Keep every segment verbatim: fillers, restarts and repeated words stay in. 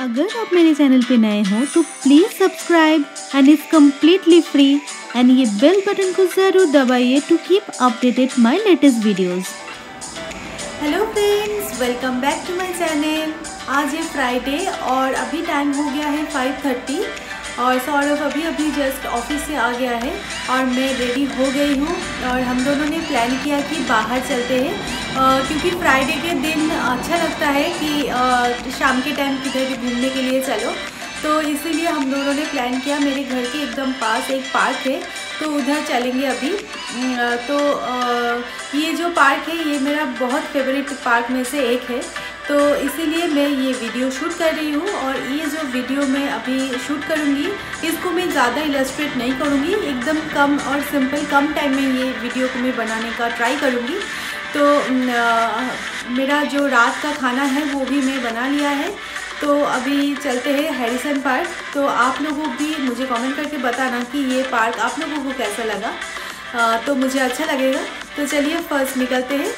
अगर आप मेरे चैनल पे नए हो तो please subscribe and is completely free and ये बेल बटन को ज़रूर दबाइए to keep updated my latest videos. Hello friends, welcome back to my channel. आज है फ्राइडे और अभी टाइम हो गया है फाइव थर्टी और सौरभ अभी अभी जस्ट ऑफिस से आ गया है और मैं रेडी हो गई हूँ और हम दोनों ने प्लान किया कि बाहर चलते हैं uh, क्योंकि फ्राइडे के दिन अच्छा लगता है कि uh, शाम के टाइम किधर भी घूमने के लिए चलो, तो इसीलिए हम दोनों ने प्लान किया। मेरे घर के एकदम पास एक पार्क है तो उधर चलेंगे अभी। तो ये जो पार्क है ये मेरा बहुत फेवरेट पार्क में से एक है, तो इसीलिए मैं ये वीडियो शूट कर रही हूँ। और ये जो वीडियो मैं अभी शूट करूँगी इसको मैं ज़्यादा इलस्ट्रेट नहीं करूँगी, एकदम कम और सिंपल कम टाइम में ये वीडियो को मैं बनाने का ट्राई करूँगी। तो आ, मेरा जो रात का खाना है वो भी मैं बना लिया है, तो अभी चलते हैं हैरिसन पार्क। तो आप लोगों भी मुझे कमेंट करके बताना कि ये पार्क आप लोगों को कैसा लगा, आ, तो मुझे अच्छा लगेगा। तो चलिए फर्स्ट निकलते हैं।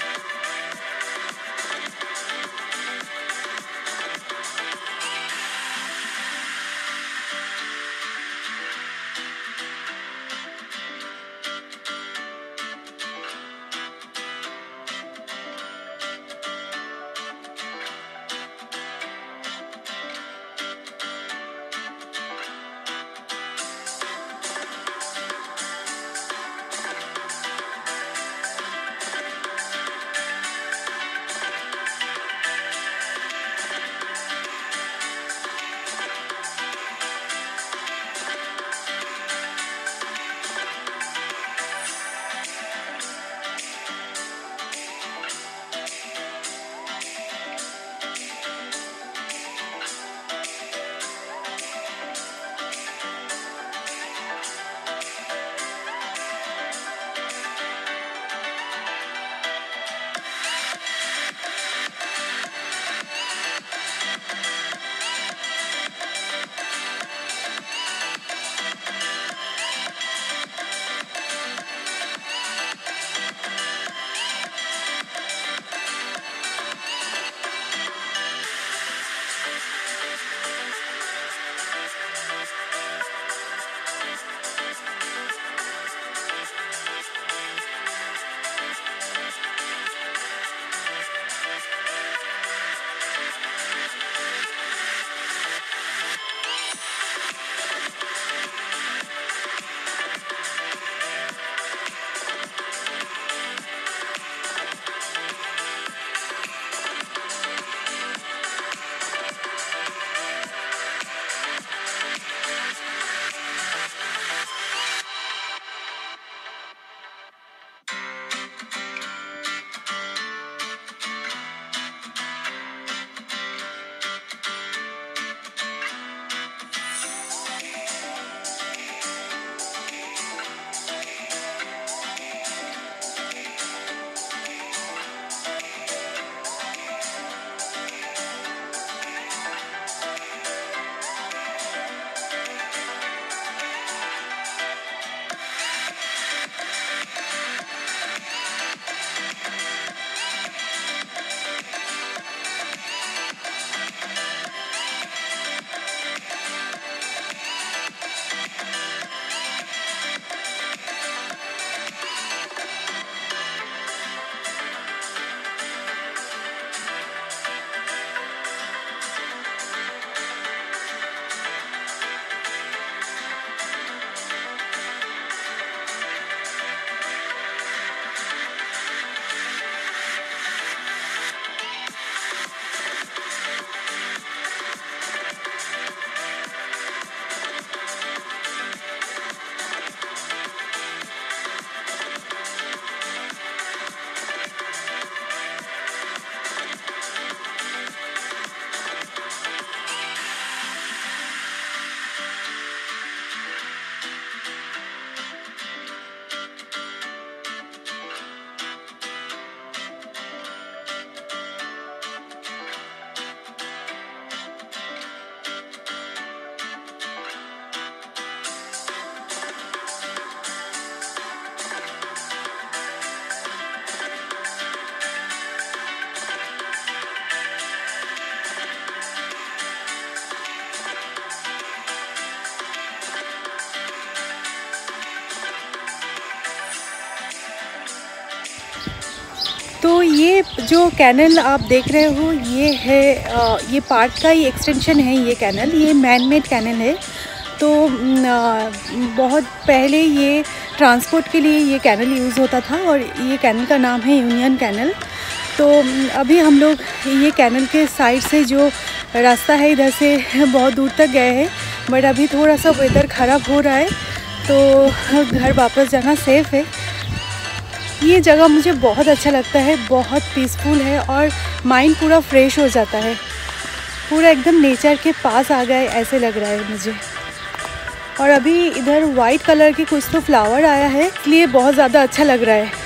तो ये जो कैनल आप देख रहे हो ये है, ये पार्क का ही एक्सटेंशन है। ये कैनल ये मैन मेड कैनल है। तो बहुत पहले ये ट्रांसपोर्ट के लिए ये कैनल यूज़ होता था और ये कैनल का नाम है यूनियन कैनल। तो अभी हम लोग ये कैनल के साइड से जो रास्ता है इधर से बहुत दूर तक गए हैं, बट अभी थोड़ा सा वेदर ख़राब हो रहा है तो घर वापस जाना सेफ़ है। ये जगह मुझे बहुत अच्छा लगता है, बहुत पीसफुल है और माइंड पूरा फ्रेश हो जाता है। पूरा एकदम नेचर के पास आ गए ऐसे लग रहा है मुझे। और अभी इधर वाइट कलर की कुछ तो फ्लावर आया है, इसलिए बहुत ज़्यादा अच्छा लग रहा है।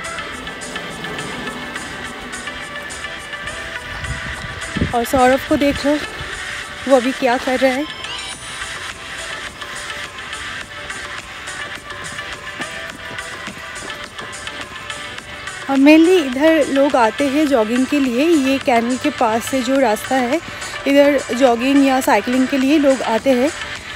और सौरभ को देख लो, वो अभी क्या कर रहा है। और मेनली इधर लोग आते हैं जॉगिंग के लिए। ये कैनल के पास से जो रास्ता है इधर जॉगिंग या साइकिलिंग के लिए लोग आते हैं।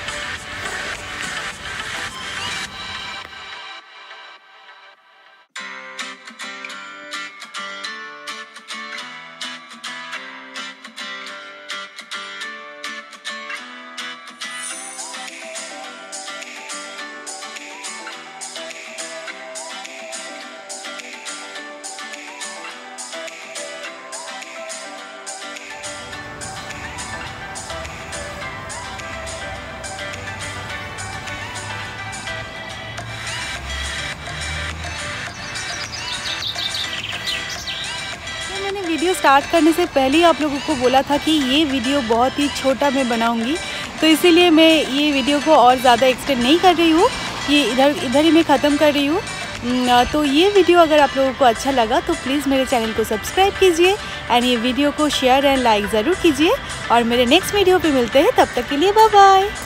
वीडियो स्टार्ट करने से पहले ही आप लोगों को बोला था कि ये वीडियो बहुत ही छोटा मैं बनाऊंगी, तो इसीलिए मैं ये वीडियो को और ज़्यादा एक्सटेंड नहीं कर रही हूँ। ये इधर इधर ही मैं ख़त्म कर रही हूँ। तो ये वीडियो अगर आप लोगों को अच्छा लगा तो प्लीज़ मेरे चैनल को सब्सक्राइब कीजिए एंड ये वीडियो को शेयर एंड लाइक ज़रूर कीजिए। और मेरे नेक्स्ट वीडियो पे मिलते हैं, तब तक के लिए बाय बाय।